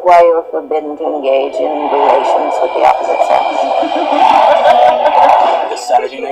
why you are forbidden to engage in relations with the opposite sex. This Saturday night.